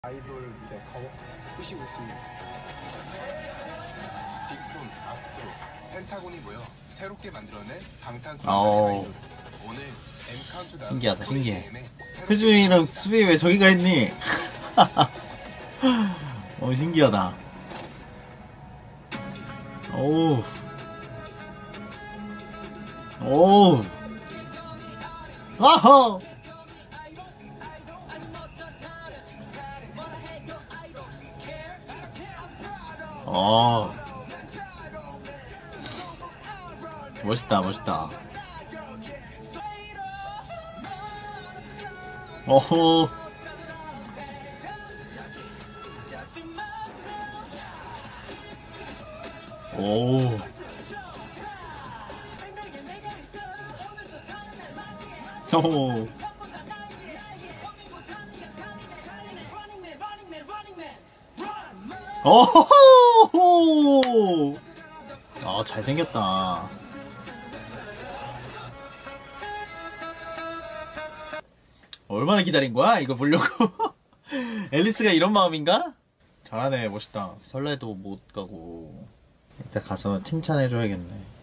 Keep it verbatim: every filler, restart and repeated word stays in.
아이돌 무대 가고 보시고 있습니다. 빅톤, 아스트로, 펜타곤이 모여 새롭게 만들어낸 방탄소년단 아이돌. 오늘 엠카운트다운 신기하다 신기해. 세준이랑 수비 왜 저기가 있니? 어 신기하다. 오우 오우 아허 어 멋있다 멋있다. 어허 오 오 오호호 아 잘생겼다. 얼마나 기다린 거야 이거 보려고. 앨리스가 이런 마음인가? 잘하네 멋있다. 설레도 못 가고 이따 가서 칭찬해줘야겠네.